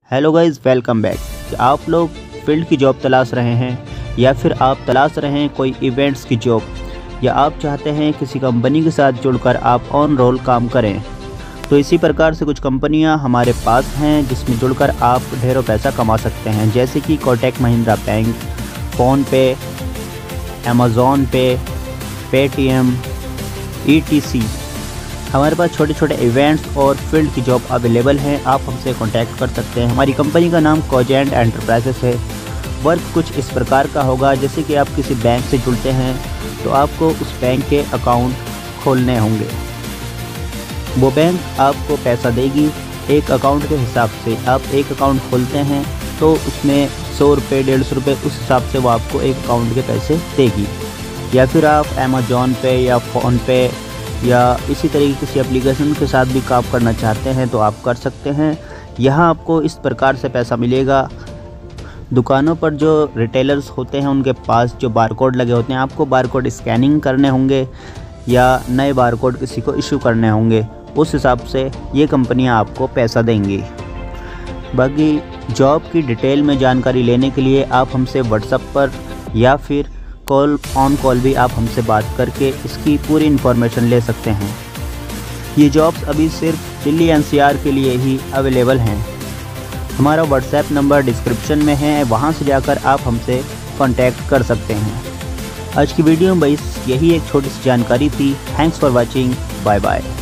Hello guys, welcome back. आप लोग field की जॉब तलाश रहे हैं या फिर आप तलाश रहे हैं कोई इवेंट्स की जॉब, या आप चाहते हैं किसी कंपनी के साथ जुड़कर आप ऑन रोल काम करें, तो इसी प्रकार से कुछ कंपनियां हमारे पास हैं जिसमें जुड़कर आप ढेरों पैसा कमा सकते हैं। जैसे कि Kotak Mahindra bank, PhonePe, Amazon Pay, Paytm, ETC। हमारे पास छोटे छोटे इवेंट्स और फील्ड की जॉब अवेलेबल हैं। आप हमसे कांटेक्ट कर सकते हैं। हमारी कंपनी का नाम कोजेंट एंटरप्राइजेस है। वर्क कुछ इस प्रकार का होगा, जैसे कि आप किसी बैंक से जुड़ते हैं तो आपको उस बैंक के अकाउंट खोलने होंगे। वो बैंक आपको पैसा देगी एक अकाउंट के हिसाब से। आप एक अकाउंट खोलते हैं तो उसमें 100 रुपये, 150 रुपये, उस हिसाब से वो आपको एक अकाउंट के पैसे देगी। या फिर आप अमेज़ॉन पे या फ़ोनपे या इसी तरीके किसी एप्लीकेशन के साथ भी काम करना चाहते हैं तो आप कर सकते हैं। यहाँ आपको इस प्रकार से पैसा मिलेगा। दुकानों पर जो रिटेलर्स होते हैं उनके पास जो बारकोड लगे होते हैं, आपको बारकोड स्कैनिंग करने होंगे या नए बारकोड किसी को इशू करने होंगे। उस हिसाब से ये कंपनियाँ आपको पैसा देंगी। बाकी जॉब की डिटेल में जानकारी लेने के लिए आप हमसे व्हाट्सएप पर या फिर ऑन कॉल भी आप हमसे बात करके इसकी पूरी इन्फॉर्मेशन ले सकते हैं। ये जॉब्स अभी सिर्फ दिल्ली NCR के लिए ही अवेलेबल हैं। हमारा व्हाट्सएप नंबर डिस्क्रिप्शन में है, वहां से जाकर आप हमसे कांटेक्ट कर सकते हैं। आज की वीडियो में बस यही एक छोटी सी जानकारी थी। Thanks for watching. Bye bye.